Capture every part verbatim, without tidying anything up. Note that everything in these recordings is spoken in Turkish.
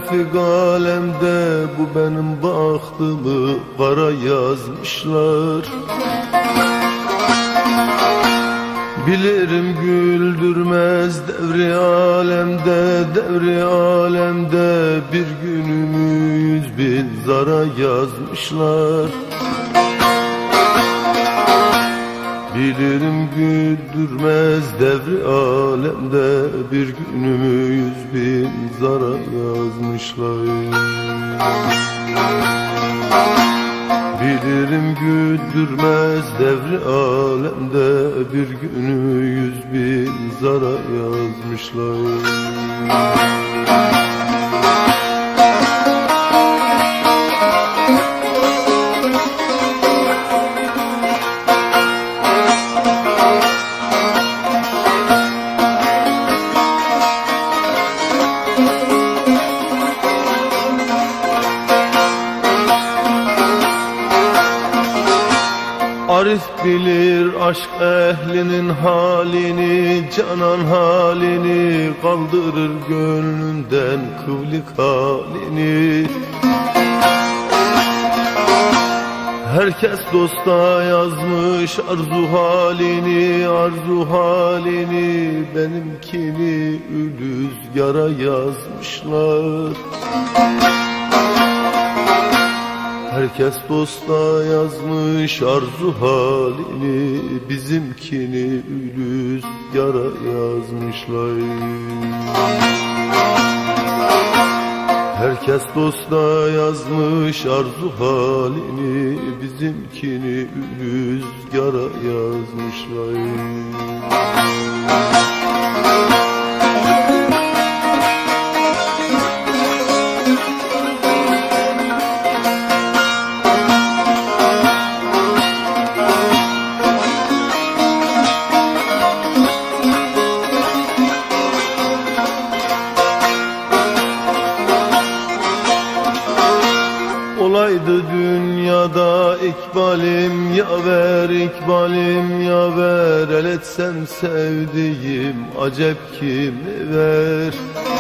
refik alemde bu benim bahtımı kara yazmışlar. Bilirim güldürmez devri alemde, devri alemde bir günümü yüz bin zara yazmışlar. Bilirim güldürmez devri alemde bir günümü yüz bin zara yazmışlar. Bilirim güldürmez devri alemde bir günümü yüz bin zara yazmışlar. Arif bilir aşk ehlinin halini, canan halini, kaldırır gönlünden kıvlık halini. Herkes dosta yazmış arzu halini, arzu halini, benimkini ülüz yara yazmışlar. Herkes dosta yazmış arzu halini, bizimkini ülüz yara yazmışlar. Herkes dosta yazmış arzu halini, bizimkini ülüz yara yazmışlar. Olaydı dünyada ikbalim yaver, ikbalim yaver, el etsem sevdiğim acep kimi ver.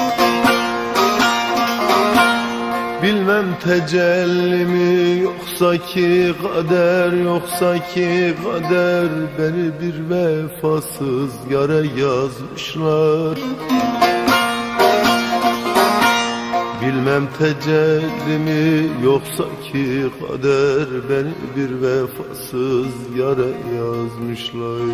Bilmem tecelli mi yoksa ki kader, yoksa ki kader, beni bir vefasız yara yazmışlar. Bilmem tecelli mi yoksa ki kader, beni bir vefasız yara yazmışlar.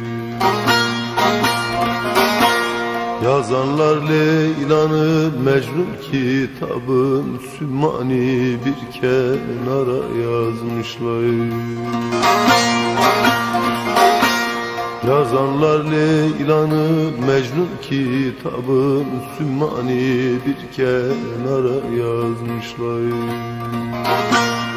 Yazanlar Leyla'nı Mecnun kitabın sümmani bir kenara yazmışlar. Yazanlar Leyla'nı Mecnun kitabın sümmani bir kenara yazmışlar.